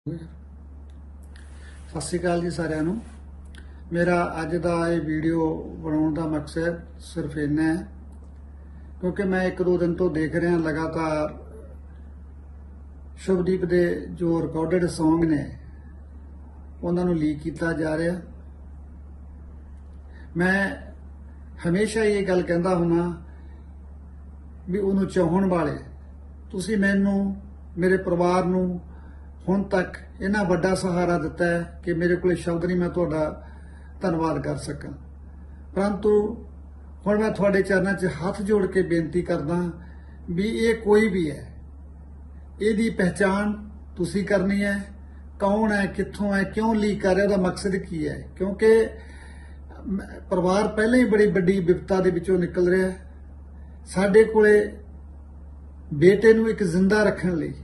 ਸਤਿ ਸ਼੍ਰੀ ਅਕਾਲ ਜੀ ਸਾਰਿਆਂ ਨੂੰ। ਮੇਰਾ ਅੱਜ ਦਾ ਇਹ ਵੀਡੀਓ ਬਣਾਉਣ ਦਾ ਮਕਸਦ ਸਿਰਫ ਇੰਨਾ ਹੈ ਕਿਉਂਕਿ ਮੈਂ ਇੱਕ ਦੋ ਦਿਨ ਤੋਂ ਦੇਖ ਰਿਹਾ ਲਗਾਤਾਰ ਸ਼ੁਭਦੀਪ ਦੇ ਜੋ ਰਿਕਾਰਡਡ Song ਨੇ ਉਹਨਾਂ ਨੂੰ ਲੀਕ ਕੀਤਾ ਜਾ ਰਿਹਾ। ਮੈਂ ਹਮੇਸ਼ਾ ਇਹ ਗੱਲ ਕਹਿੰਦਾ ਹੁਣਾ ਵੀ ਉਹਨੂੰ ਚਾਹਣ ਵਾਲੇ ਤੁਸੀਂ ਮੈਨੂੰ ਮੇਰੇ ਪਰਿਵਾਰ ਨੂੰ ਹੁਣ तक इन्ना वड्डा सहारा दिता है कि मेरे को शब्द नहीं मैं तुहाडा धन्नवाद कर सकां। परंतु हुण मैं तुहाडे चरणों 'च हथ जोड़ के बेनती करदा भी ये कोई भी है, इहदी पहचान तुसीं करनी है। कौन है, कित्थों है, क्यों लीक कर रहा, उहदा मकसद की है? क्योंकि परिवार पहले ही बड़ी वड्डी विपता दे विचों निकल रहा है। साडे कोले बेटे नूं एक जिंदा रखण लई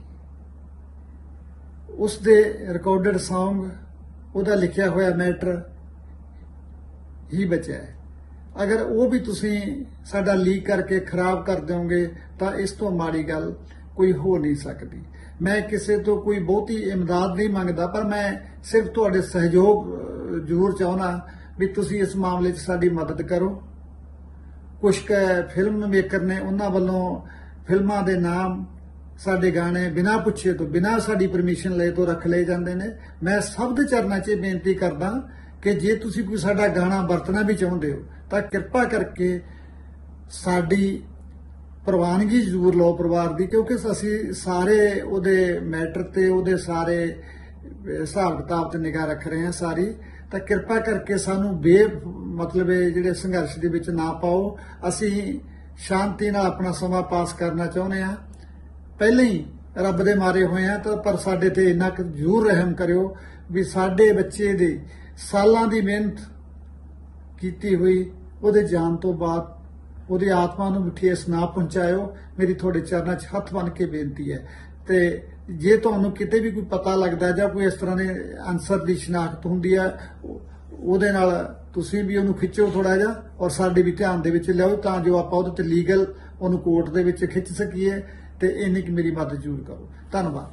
उसके रिकॉर्डड Song ਉਹਦਾ लिखिया होया मैटर ही बचा है। अगर वो भी तुसीं साडा लीक करके खराब कर दोगे तो इस तो माड़ी गल कोई हो नहीं सकती। मैं किसी तो कोई बहुती इमदाद नहीं मंगदा, पर मैं सिर्फ तुहाडे सहयोग जरूर चाहुंदा भी तुसीं इस मामले 'च साडी मदद करो। कुछ फिल्म मेकर ने उन्हां वल्लों फिल्मां दे नाम साडे गाने बिना पुछे तो बिना साडी परमिशन ले तो रख ले जाते हैं। मैं सब दे चरणों 'च बेनती करदा कि जे तुसीं कोई साडा गाना वरतना भी चाहुंदे हो तो किरपा करके साडी प्रवानगी जरूर लो परिवार दी, क्योंकि असीं सारे उहदे मैटर ते उहदे सारे हिसाब किताब ते निगाह रख रहे हैं सारी। तो किरपा करके सानू मतलब जिहड़े संघर्ष दे विच ना पाओ। असीं शांति नाल अपना समा पास करना चाहुंदे हां। पहले ही रब दे मारे हुए हैं तो पर साडे ते इन्ना जरूर रहम करियो भी साडे बच्चे दे सालां दी मेहनत कीती हुई उहदे जान तो बाद उहदी आत्मा नूं भी ठेस ना पहुंचायो। मेरी तुहाडे चरणों 'च हथ बन के बेनती है। ते जे तुहानूं किते भी कोई पता लगदा जां कोई इस तरह दे अंसर दी शनाख्त हुंदी है ਉਹਦੇ ਨਾਲ ਤੁਸੀਂ ਵੀ ਉਹਨੂੰ ਖਿੱਚੋ ਥੋੜਾ ਜਿਹਾ ਔਰ ਸਾਡੇ ਵੀ ਧਿਆਨ ਦੇ ਵਿੱਚ ਲਿਆਓ ਤਾਂ ਜੋ ਆਪਾਂ ਉਹਦੇ ਤੇ ਲੀਗਲ ਉਹਨੂੰ ਕੋਰਟ ਦੇ ਵਿੱਚ ਖਿੱਚ ਸਕੀਏ। ਤੇ ਇੰਨੀ ਕਿ ਮੇਰੀ ਮਦਦ ਜ਼ਰੂਰ ਕਰੋ। ਧੰਨਵਾਦ।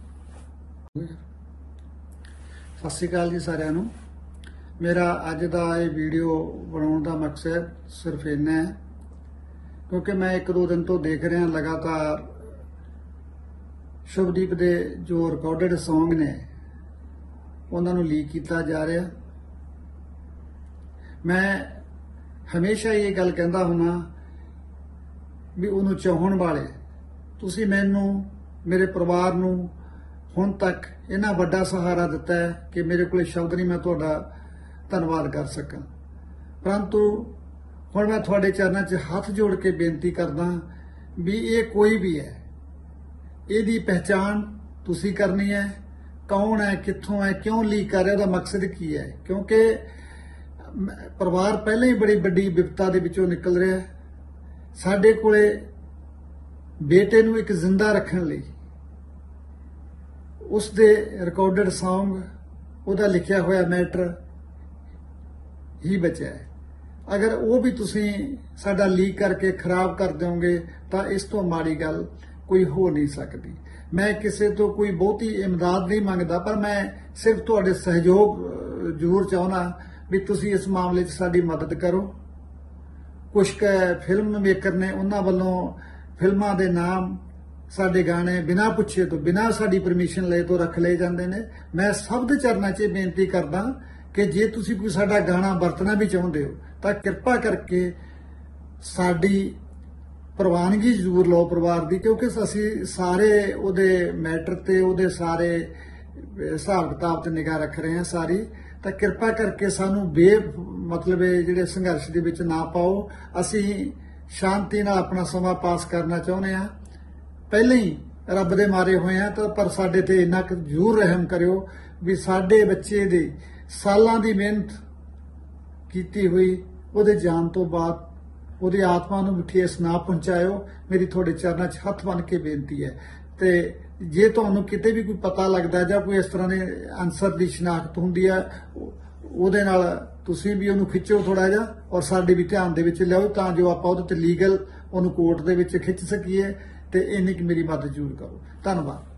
ਸਤਿ ਸ਼੍ਰੀ ਅਕਾਲ ਜੀ ਸਾਰਿਆਂ ਨੂੰ। ਮੇਰਾ ਅੱਜ ਦਾ ਇਹ ਵੀਡੀਓ ਬਣਾਉਣ ਦਾ ਮਕਸਦ ਸਿਰਫ ਇੰਨਾ ਹੈ ਕਿਉਂਕਿ ਮੈਂ ਇੱਕ ਦੋ ਦਿਨ ਤੋਂ ਦੇਖ ਰਿਹਾ ਲਗਾਤਾਰ ਸ਼ੁਭਦੀਪ ਦੇ ਜੋ ਰਿਕਾਰਡਡ Song ਨੇ ਉਹਨਾਂ ਨੂੰ ਲੀਕ ਕੀਤਾ ਜਾ ਰਿਹਾ। मैं हमेशा ये गल कहता हुना भी उन्होंने चाहण वाले तुसीं मैनू मेरे परिवार नूं हुण तक इन्ना वड्डा सहारा दिता है कि मेरे को शब्द नहीं मैं तुहाडा धन्नवाद कर सकां। परंतु हुण मैं तुहाडे चरणों 'च हथ जोड़ के बेनती करदा भी ये कोई भी है, इहदी पहचान तुसीं करनी है। कौन है, कित्थों है, क्यों लीक कर रहा, उहदा मकसद की है? क्योंकि परिवार पहले ही बड़ी वड्डी विपता दे विचों निकल रहा है। साडे कोले बेटे नूं एक जिंदा रखण लई उसके रिकॉर्डड Song ਉਹਦਾ लिखिया होया मैटर ही बचा है। अगर वो भी तुसीं साडा लीक करके खराब कर दोगे तो इस तो माड़ी गल कोई हो नहीं सकती। मैं किसी तो कोई बहुती इमदाद नहीं मंगदा, पर मैं सिर्फ तुहाडे सहयोग जरूर चाहुंदा भी तुसीं इस मामले 'च साडी मदद करो। कुछ फिल्म मेकर ने उन्हां वल्लों फिल्मां दे नाम साडे गाने बिना पुछे तो बिना साडी परमिशन ले तो रख ले जाते हैं। मैं सब दे चरणों 'च बेनती करदा कि जे तुसीं कोई साडा गाना वरतना भी चाहुंदे हो तो किरपा करके साडी प्रवानगी जरूर लो परिवार दी, क्योंकि असीं सारे उहदे मैटर ते उहदे सारे हिसाब किताब ते निगाह रख रहे हैं सारी। तो किरपा करके सानू मतलब जिहड़े संघर्ष दे विच ना पाओ। असीं शांति नाल अपना समा पास करना चाहुंदे हां। पहले ही रब दे मारे हुए हैं तो पर साडे ते इन्ना जरूर रहम करियो भी साडे बच्चे दे सालां दी मेहनत कीती हुई ਉਹਦੇ जान तो बाद ਉਹਦੀ आत्मा नूं ठेस ना पहुंचायो। मेरी तुहाडे चरणों 'च हथ बन के बेनती है। ते जे तुहानूं किते भी कोई पता लगदा जां कोई इस तरह दे अंसर दी शनाख्त हुंदी है ਉਹਦੇ ਨਾਲ ਤੁਸੀਂ ਵੀ ਉਹਨੂੰ ਖਿੱਚੋ ਥੋੜਾ ਜਿਹਾ ਔਰ ਸਾਡੇ ਵੀ ਧਿਆਨ ਦੇ ਵਿੱਚ ਲਿਆਓ ਤਾਂ ਜੋ ਆਪਾਂ ਉਹਦੇ ਤੇ ਲੀਗਲ ਉਹਨੂੰ ਕੋਰਟ ਦੇ ਵਿੱਚ ਖਿੱਚ ਸਕੀਏ। ਤੇ ਇੰਨੀ ਕਿ ਮੇਰੀ ਮਦਦ ਜ਼ਰੂਰ ਕਰੋ। ਧੰਨਵਾਦ।